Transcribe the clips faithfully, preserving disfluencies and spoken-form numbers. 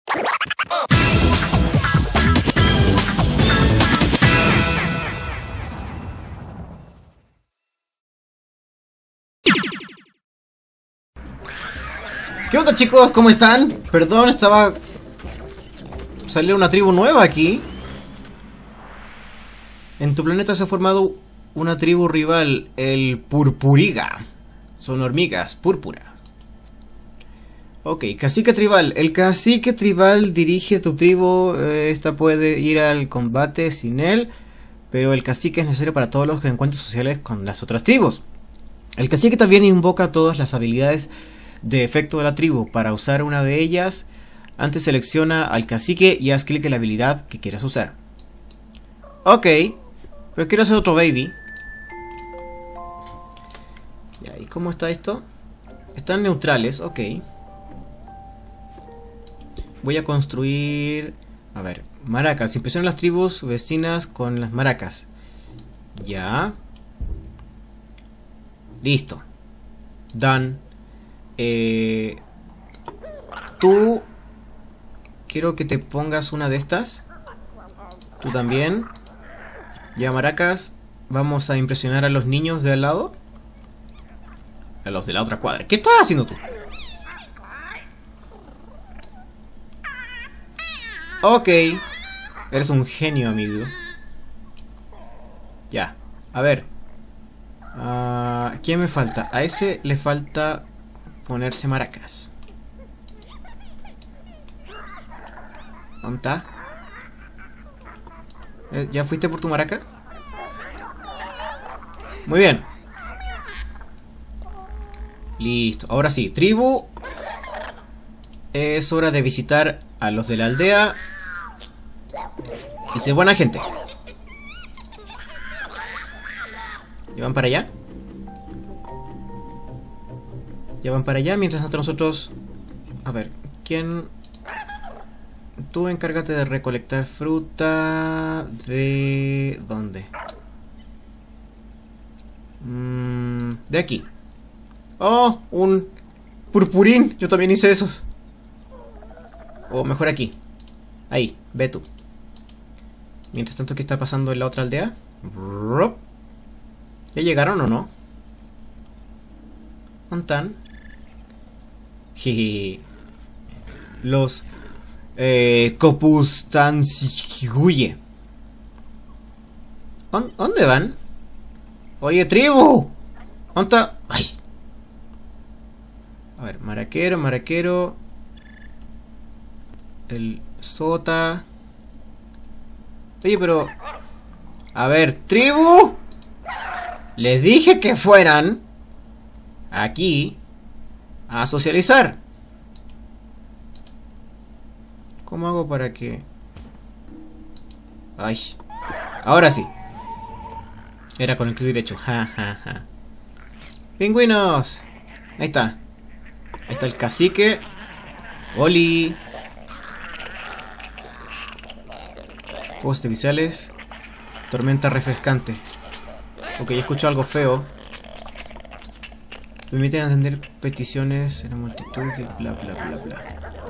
¿Qué onda, chicos? ¿Cómo están? Perdón, estaba... Salió una tribu nueva aquí. En tu planeta se ha formado una tribu rival, el Purpuriga. Son hormigas púrpuras. Ok, cacique tribal. El cacique tribal dirige tu tribu. Esta puede ir al combate sin él, pero el cacique es necesario para todos los encuentros sociales con las otras tribus. El cacique también invoca todas las habilidades de efecto de la tribu. Para usar una de ellas, antes selecciona al cacique y haz clic en la habilidad que quieras usar. Ok, pero quiero hacer otro baby. ¿Y cómo está esto? Están neutrales, ok. Voy a construir... A ver, maracas. Impresionan las tribus vecinas con las maracas. Ya. Listo. Done. Eh, tú... Quiero que te pongas una de estas. Tú también. Ya, maracas. Vamos a impresionar a los niños de al lado. A los de la otra cuadra. ¿Qué estás haciendo tú? Ok. Eres un genio, amigo. Ya. A ver. Uh, ¿Quién me falta? A ese le falta ponerse maracas. ¿Dónde está? ¿Ya fuiste por tu maraca? Muy bien. Listo. Ahora sí. Tribu. Es hora de visitar a los de la aldea. Y ser buena gente. ¿Ya van para allá? Ya van para allá. Mientras tanto nosotros... A ver. ¿Quién...? Tú encárgate de recolectar fruta... ¿De dónde? Mm, de aquí. Oh, un purpurín. Yo también hice esos. O mejor aquí. Ahí, ve tú. Mientras tanto, ¿qué está pasando en la otra aldea? ¿Ya llegaron o no? ¿Dónde están? Jejeje. Los... Eh, Copustanciguye. ¿Dónde van? Oye, tribu. ¿Dónde está? Ay. A ver, maraquero, maraquero. El sota. Oye, pero... A ver, tribu. Les dije que fueran aquí a socializar. ¿Cómo hago para que...? Ay. Ahora sí. Era con el clic derecho. Ja, ja, ja. ¡Pingüinos! Ahí está. Ahí está el cacique. Oli. Fuegos artificiales. Tormenta refrescante. Ok, escucho algo feo. Permiten atender peticiones en la multitud de bla bla bla bla.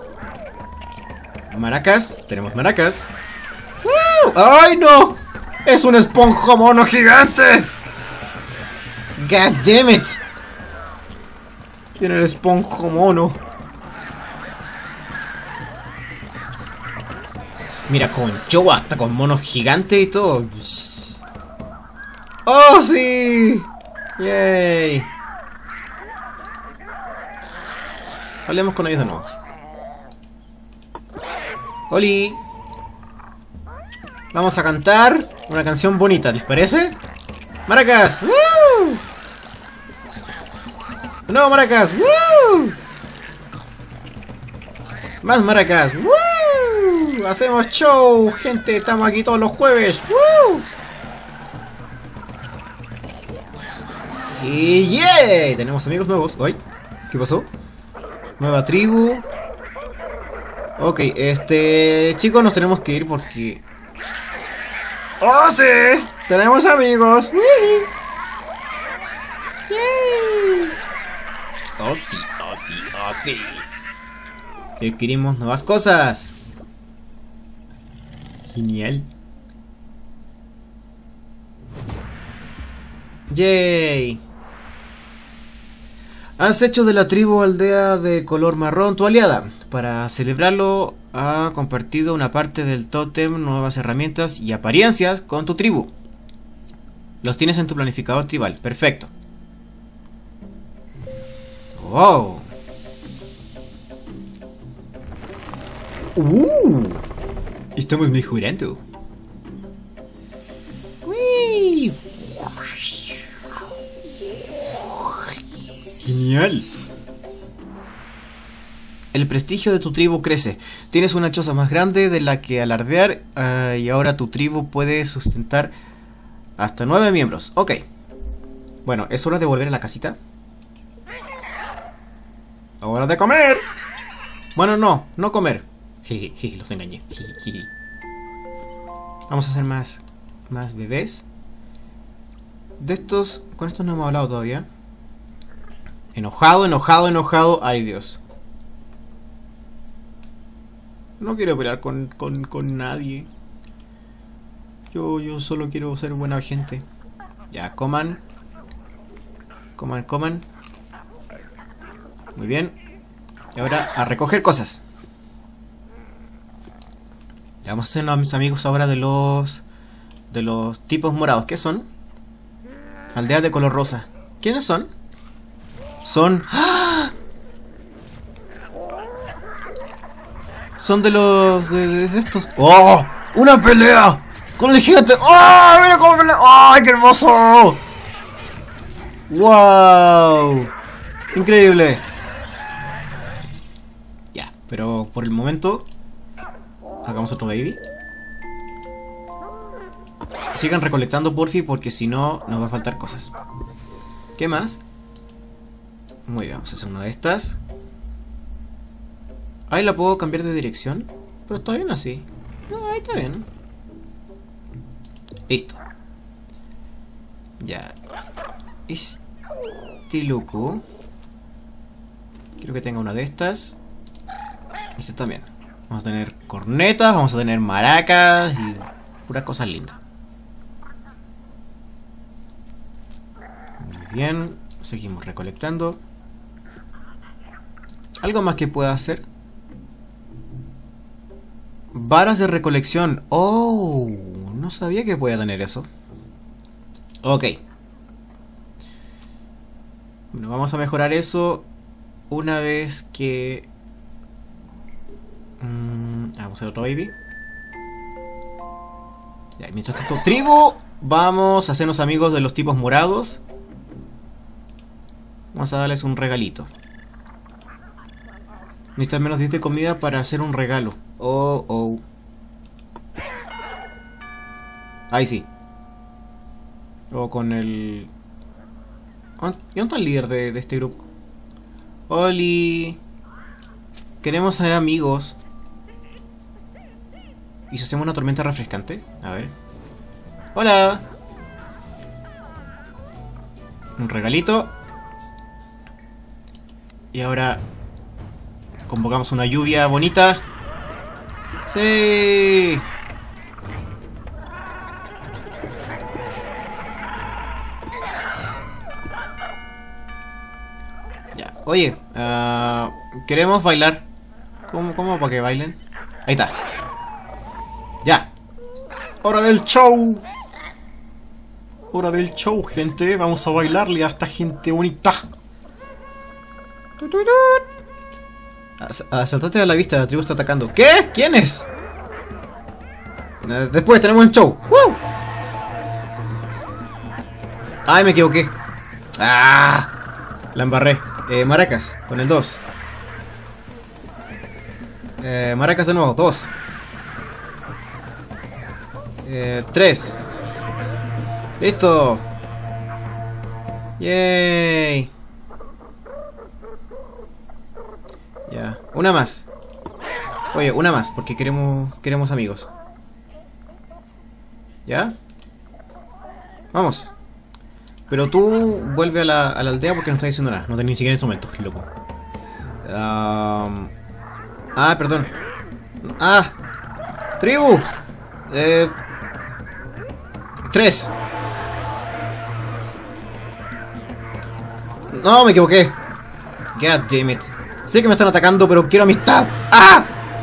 Maracas. Tenemos maracas. ¡Uh! ¡Ay, no! ¡Es un esponja mono gigante! God damn it. Tiene el esponja mono. Mira, con Joe hasta con monos gigantes y todo. ¡Oh, sí! ¡Yay! Hablemos con ellos de nuevo. ¡Oli! Vamos a cantar una canción bonita, ¿les parece? ¡Maracas! ¡Woo! ¡No, maracas! ¡Woo! ¡Más maracas! ¡Woo! ¡Hacemos show, gente! Estamos aquí todos los jueves. ¡Woo! Y ¡yeah! Tenemos amigos nuevos. ¡Ay! ¿Qué pasó? Nueva tribu. Ok, este... Chicos, nos tenemos que ir porque... ¡Oh, sí! ¡Tenemos amigos! ¡Yay! ¡Oh, sí! ¡Oh, sí! ¡Oh, sí! Y adquirimos nuevas cosas. Genial. Yay. Has hecho de la tribu aldea de color marrón tu aliada. Para celebrarlo, ha compartido una parte del tótem, nuevas herramientas y apariencias con tu tribu. Los tienes en tu planificador tribal. Perfecto. Wow. Uh. Estamos mejorando. Uy. Genial. El prestigio de tu tribu crece. Tienes una choza más grande de la que alardear uh, y ahora tu tribu puede sustentar hasta nueve miembros. Ok. Bueno, es hora de volver a la casita. ¡Hora de comer! Bueno, no, no comer. Jeje, los engañé. Jeje. Vamos a hacer más, más bebés. De estos, con estos no hemos hablado todavía. Enojado, enojado, enojado. Ay, Dios. No quiero pelear con, con, con nadie. Yo, yo solo quiero ser buena gente. Ya, coman. Coman, coman. Muy bien. Y ahora a recoger cosas. Ya vamos a hacer a mis amigos ahora de los... De los tipos morados. ¿Qué son? Aldea de color rosa. ¿Quiénes son? Son... ¡Ah! Son de los... De, de estos... ¡Oh! ¡Una pelea! ¡Con el gigante! ¡Oh! ¡Mira cómo pelea! ¡Ay, qué hermoso! ¡Wow! ¡Increíble! Ya, pero por el momento... Hagamos otro baby. Sigan recolectando, porfi, porque si no, nos va a faltar cosas. ¿Qué más? Muy bien, vamos a hacer una de estas. Ahí la puedo cambiar de dirección. Pero está bien así. No, ahí está bien. Listo. Ya. Este loco. Quiero que tenga una de estas. Este también. Vamos a tener cornetas, vamos a tener maracas y puras cosas lindas. Muy bien. Seguimos recolectando. ¿Algo más que pueda hacer? Varas de recolección. Oh, no sabía que podía tener eso. Ok. Bueno, vamos a mejorar eso una vez que... Mm, vamos a hacer otro baby. Ya, mientras tanto, tribu. Vamos a hacernos amigos de los tipos morados. Vamos a darles un regalito. Necesitan menos diez de comida para hacer un regalo. Oh, oh. Ahí sí. O con el... ¿Y dónde está el líder de, de este grupo? Oli. Queremos ser amigos. ¿Y si hacemos una tormenta refrescante? A ver. Hola. Un regalito. Y ahora convocamos una lluvia bonita. ¡Sí! Ya. Oye, uh, queremos bailar. ¿Cómo, cómo para que bailen? Ahí está. Ya. Hora del show. Hora del show, gente. Vamos a bailarle a esta gente bonita. Saltate a la vista, la tribu está atacando. ¿Qué? ¿Quién es? Eh, después tenemos un show. ¡Woo! Ay, me equivoqué. ¡Ah! La embarré. Eh, maracas, con el dos. Eh, maracas de nuevo, dos. Eh, tres. Listo. Yay. Ya, una más. Oye, una más, porque queremos queremos amigos. ¿Ya? Vamos. Pero tú vuelve a la, a la aldea porque no estás diciendo nada. No tenés ni siquiera instrumentos, loco. Um, Ah, perdón. Ah. Tribu. Eh... Tres. No, me equivoqué. God damn it. Sé que me están atacando, pero quiero amistad. ¡Ah!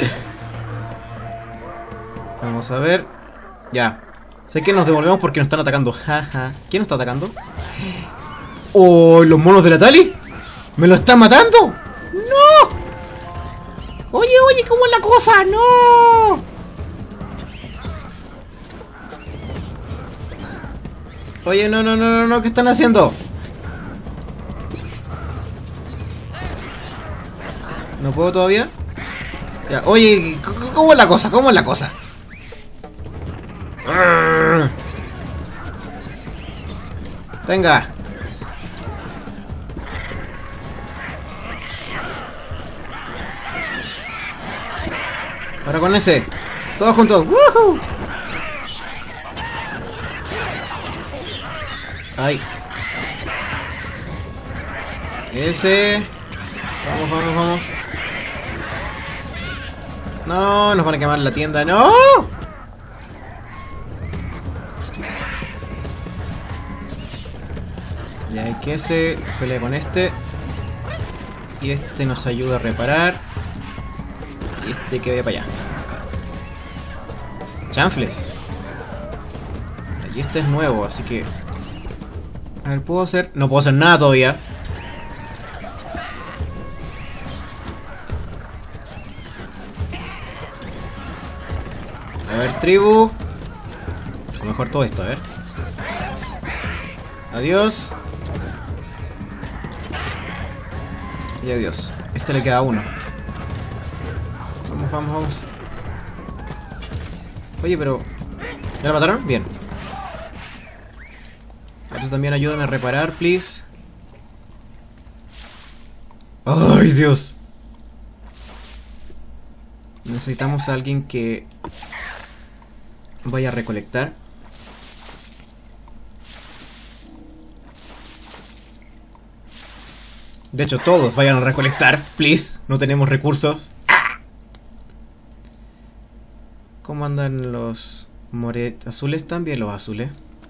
Vamos a ver. Ya. Sé que nos devolvemos porque nos están atacando. Jaja. ¿Quién nos está atacando? ¡Oh! ¿Los monos de la Tali? ¿Me lo están matando? ¡No! Oye, oye, ¿cómo es la cosa? ¡No! Oye, no, no, no, no, no. ¿Qué están haciendo? ¿No puedo todavía? Ya, oye, ¿cómo es la cosa? ¿Cómo es la cosa? Venga. Ahora con ese. Todos juntos. ¡Woohoo! Ay. Ese. Vamos, vamos, vamos. No, nos van a quemar la tienda. ¡No! Y hay que ese pelea con este. Y este nos ayuda a reparar. Y este que vaya para allá. Chanfles. Y este es nuevo, así que... A ver, ¿puedo hacer...? No puedo hacer nada todavía. A ver, tribu. O mejor todo esto, a ver. Adiós. Y adiós. Este le queda uno. Vamos, vamos, vamos. Oye, pero... ¿Ya la mataron? Bien. Tú también ayúdame a reparar, please. ¡Ay, Dios! Necesitamos a alguien que vaya a recolectar. De hecho, todos vayan a recolectar, please. No tenemos recursos. ¿Cómo andan los moret azules? También los azules.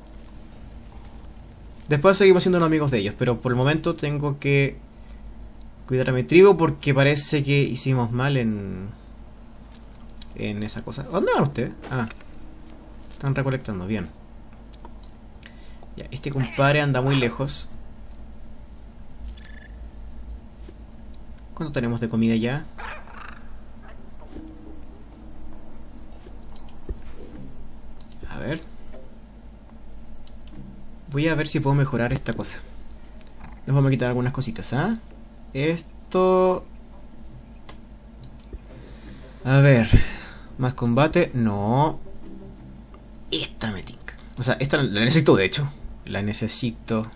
Después seguimos siendo unos amigos de ellos, pero por el momento tengo que cuidar a mi tribu porque parece que hicimos mal en en esa cosa. ¿Dónde van ustedes? Ah, están recolectando, bien. Ya, este compadre anda muy lejos. ¿Cuánto tenemos de comida ya? A ver. Voy a ver si puedo mejorar esta cosa. Nos vamos a quitar algunas cositas, ¿ah? ¿eh? Esto... A ver... Más combate... No... Esta me tinca. O sea, esta la necesito de hecho. La necesito.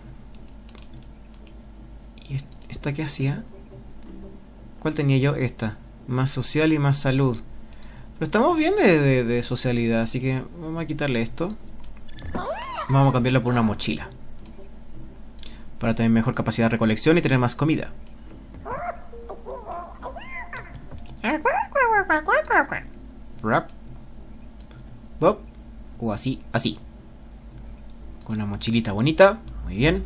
¿Y esta qué hacía? ¿Cuál tenía yo? Esta. Más social y más salud. Pero estamos bien de, de, de socialidad, así que vamos a quitarle esto. Vamos a cambiarlo por una mochila. Para tener mejor capacidad de recolección y tener más comida. Rap. Bop. O así, así. Con una mochilita bonita. Muy bien.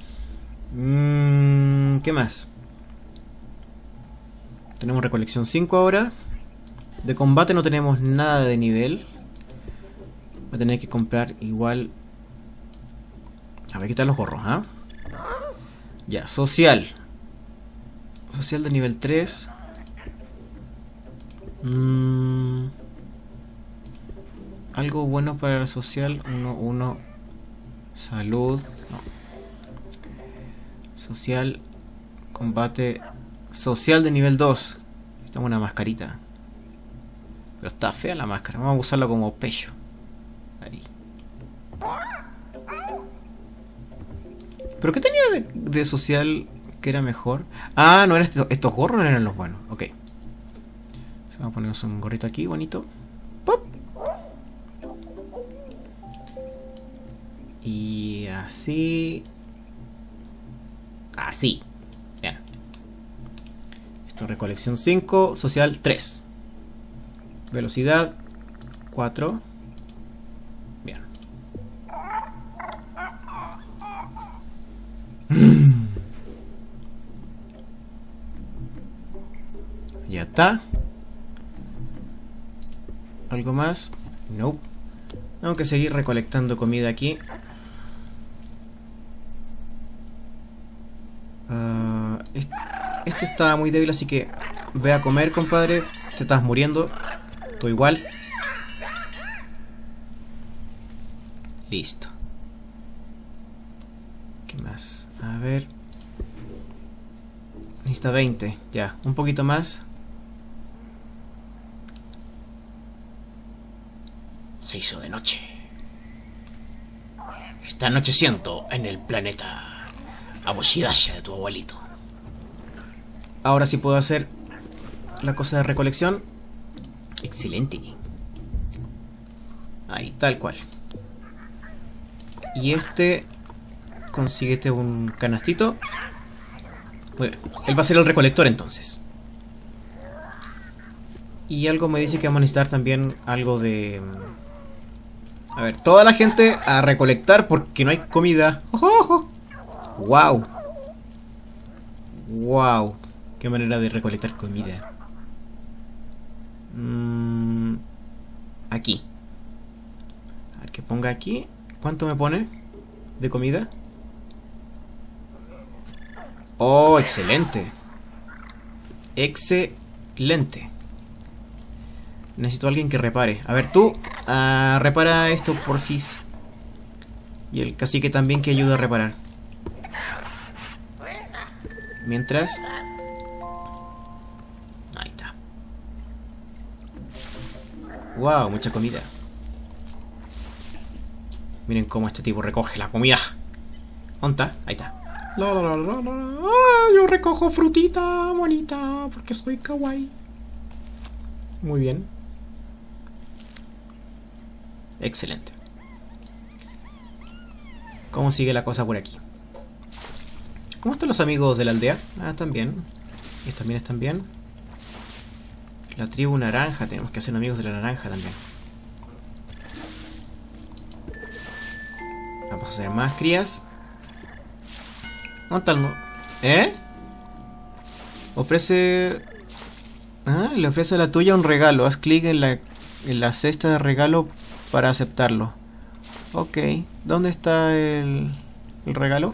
Mm, ¿qué más? Tenemos recolección cinco ahora. De combate no tenemos nada de nivel. Voy a tener que comprar igual. A ver, quitar los gorros, ¿ah? ¿eh? Ya, social. Social de nivel tres. Mm, algo bueno para el social. uno, uno. Salud. No. Social. Combate. Social de nivel dos. Tengo una mascarita. Pero está fea la máscara. Vamos a usarla como pecho. Ahí. ¿Pero qué tenía de, de social que era mejor? Ah, no eran estos, estos gorros, no eran los buenos. Ok. Vamos a ponernos un gorrito aquí, bonito. ¡Pop! Y así. Así. Bien. Listo, recolección cinco, social tres. Velocidad cuatro. Bien. Ya está. ¿Algo más? No. Nope. Tengo que seguir recolectando comida aquí. Uh, este, este está muy débil, así que ve a comer, compadre. Te estás muriendo. Tú igual. Listo. ¿Qué más? A ver. Necesita veinte. Ya, un poquito más. Se hizo de noche. Está anocheciendo en el planeta Aboshidasha de tu abuelito. Ahora sí puedo hacer la cosa de recolección. Excelente. Ahí, tal cual. Y este... consíguete un canastito. Muy bien. Él va a ser el recolector entonces. Y algo me dice que vamos a necesitar también algo de... A ver, toda la gente a recolectar porque no hay comida. ¡Ojo, ojo! ¡Wow! ¡Wow! Qué manera de recolectar comida. Mm, aquí. A ver, que ponga aquí. ¿Cuánto me pone de comida? ¡Oh, excelente! Excelente. Necesito a alguien que repare. A ver, tú, uh, repara esto, porfis. Y el cacique también que ayude a reparar. Mientras... Ahí está. Wow, mucha comida. Miren cómo este tipo recoge la comida. ¿Dónde está? Ahí está. La, la, la, la, la. Ah, yo recojo frutita bonita porque soy kawaii. Muy bien. Excelente. ¿Cómo sigue la cosa por aquí? ¿Cómo están los amigos de la aldea? Ah, están bien. Ellos también están bien. La tribu naranja. Tenemos que hacer amigos de la naranja también. Vamos a hacer más crías. ¿Dónde está el no? ¿Eh? Ofrece... Ah, le ofrece a la tuya un regalo. Haz clic en la, en la cesta de regalo para aceptarlo. Ok. ¿Dónde está el, el regalo?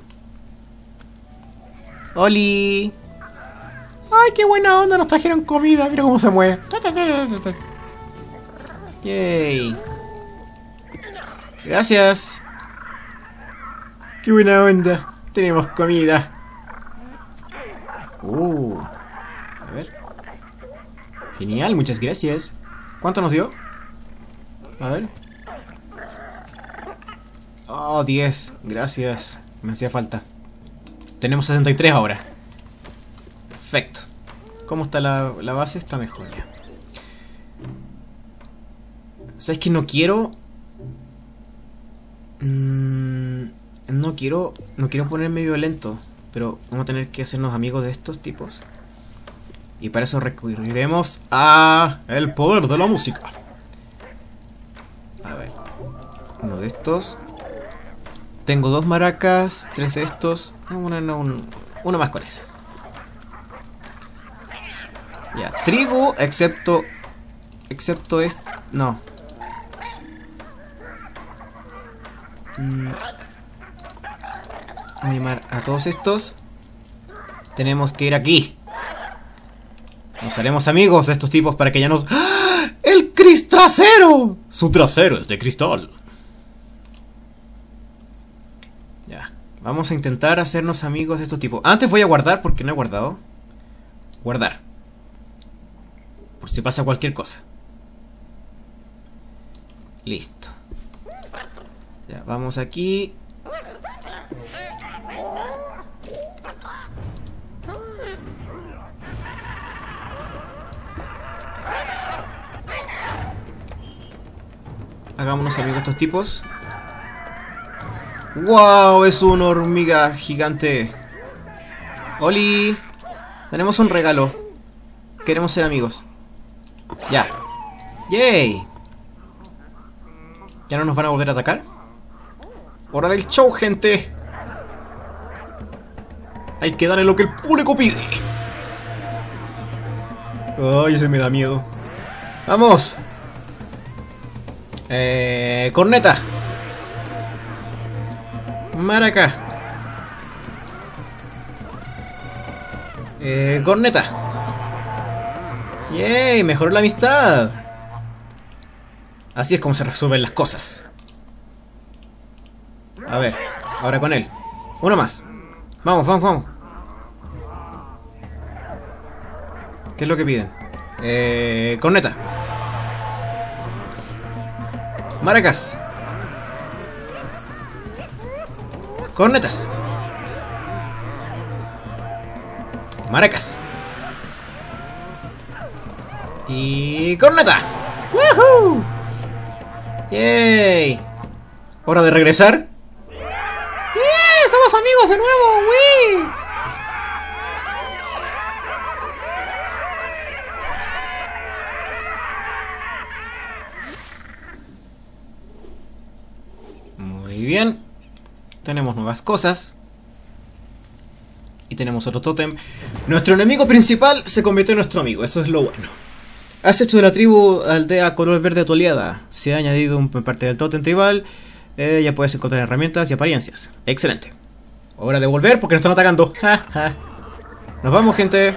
¡Oli! ¡Ay, qué buena onda! Nos trajeron comida. Mira cómo se mueve. ¡Yay! Gracias. ¡Qué buena onda! Tenemos comida. Uh. A ver. Genial, muchas gracias. ¿Cuánto nos dio? A ver. Oh, diez. Gracias. Me hacía falta. Tenemos sesenta y tres ahora. Perfecto. ¿Cómo está la, la base? Está mejor ya. ¿Sabes que no quiero? Mm, no quiero... No quiero ponerme violento. Pero vamos a tener que hacernos amigos de estos tipos. Y para eso recurriremos a el poder de la música. A ver. Uno de estos. Tengo dos maracas, tres de estos. Uno, no, uno, uno más con eso. Ya, tribu, excepto... Excepto este... No. Mm. Animar a todos estos. Tenemos que ir aquí. Nos haremos amigos de estos tipos para que ya nos... ¡Ah! ¡El Cris trasero! Su trasero es de cristal. Ya. Vamos a intentar hacernos amigos de estos tipos. Antes voy a guardar porque no he guardado. Guardar. Por si pasa cualquier cosa. Listo. Ya, vamos aquí. Hagámonos amigos de estos tipos. ¡Wow! Es una hormiga gigante. ¡Oli! Tenemos un regalo. queremos ser amigos. Ya. ¡Yay! ¿Ya no nos van a volver a atacar? ¡Hora del show, gente! Hay que darle lo que el público pide. Ay, ese me da miedo. ¡Vamos! Eh... Corneta. Maraca. Eh... Corneta. ¡Yay! Mejoró la amistad. Así es como se resuelven las cosas. A ver, ahora con él. Uno más. Vamos, vamos, vamos. ¿Qué es lo que piden? Eh... Corneta. Maracas. Cornetas. Maracas. Y... corneta. ¡Woohoo! ¡Yay! ¿Hora de regresar? ¡Yeah! ¡Somos amigos de nuevo! ¡Wii! Muy bien. Tenemos nuevas cosas. Y tenemos otro tótem. Nuestro enemigo principal se convirtió en nuestro amigo. Eso es lo bueno. Has hecho de la tribu aldea color verde a tu aliada. Se ha añadido un parte del tótem tribal. Eh, ya puedes encontrar herramientas y apariencias. Excelente. Hora de volver porque nos están atacando. Nos vamos, gente.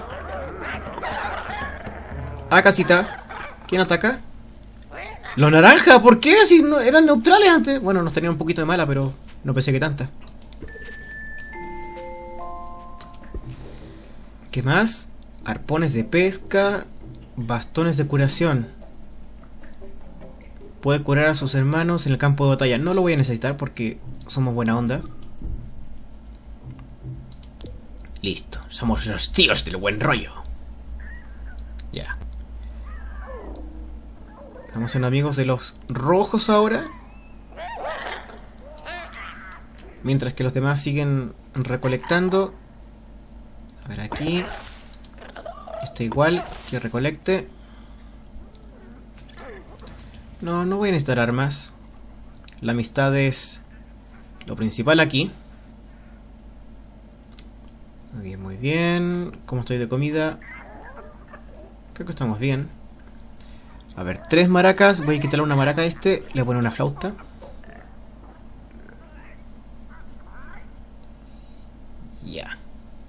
A casita. ¿Quién ataca? Los naranjas. ¿Por qué? Si no, eran neutrales antes. Bueno, nos tenían un poquito de mala, pero no pensé que tanta. ¿Qué más? Arpones de pesca. Bastones de curación. Puede curar a sus hermanos en el campo de batalla. No lo voy a necesitar porque somos buena onda. Listo. Somos los tíos del buen rollo. Ya. Estamos siendo amigos de los rojos ahora. Mientras que los demás siguen recolectando. A ver aquí. Este igual, que recolecte. No, no voy a necesitar armas. La amistad es lo principal aquí. Muy bien, muy bien. ¿Cómo estoy de comida? Creo que estamos bien. A ver, tres maracas. Voy a quitarle una maraca a este. Le voy a poner una flauta. Ya.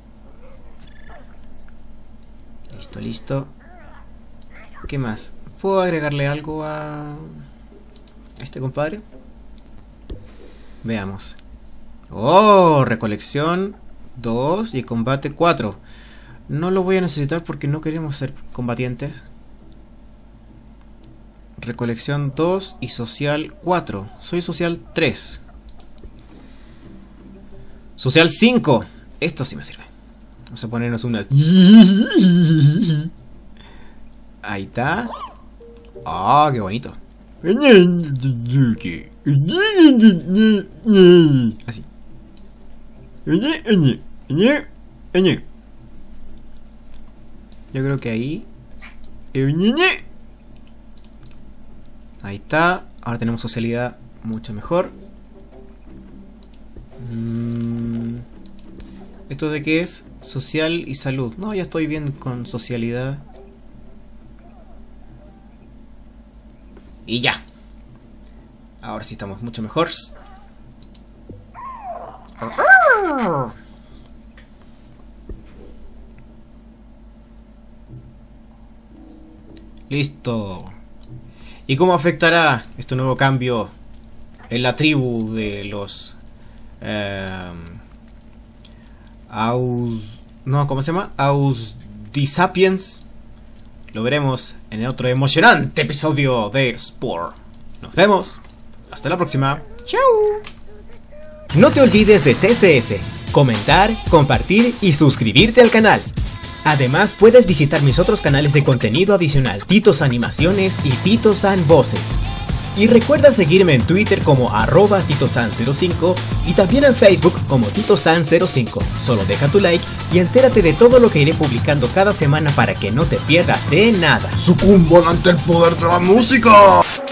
Listo, listo. ¿Qué más? ¿Puedo agregarle algo a este compadre? Veamos. Oh, recolección dos y combate cuatro. No lo voy a necesitar porque no queremos ser combatientes. Recolección dos y social cuatro. Soy social tres. Social cinco. Esto sí me sirve. Vamos a ponernos unas... Ahí está. Ah, oh, qué bonito. Así. Yo creo que ahí. Ahí está. Ahora tenemos socialidad mucho mejor. Mm. ¿Esto de qué es? Social y salud. No, ya estoy bien con socialidad. Y ya. Ahora sí estamos mucho mejor. Listo. ¿Y cómo afectará este nuevo cambio en la tribu de los... Eh, Aus... No, ¿cómo se llama? Ausdisapiens. Lo veremos en el otro emocionante episodio de Spore. Nos vemos. Hasta la próxima. Chao. No te olvides de C S S, comentar, compartir y suscribirte al canal. Además puedes visitar mis otros canales de contenido adicional, Tito San Animaciones y Tito San Voces. Y recuerda seguirme en Twitter como arroba titosan cero cinco y también en Facebook como titosan cero cinco. Solo deja tu like y entérate de todo lo que iré publicando cada semana para que no te pierdas de nada. ¡Sucumban ante el poder de la música!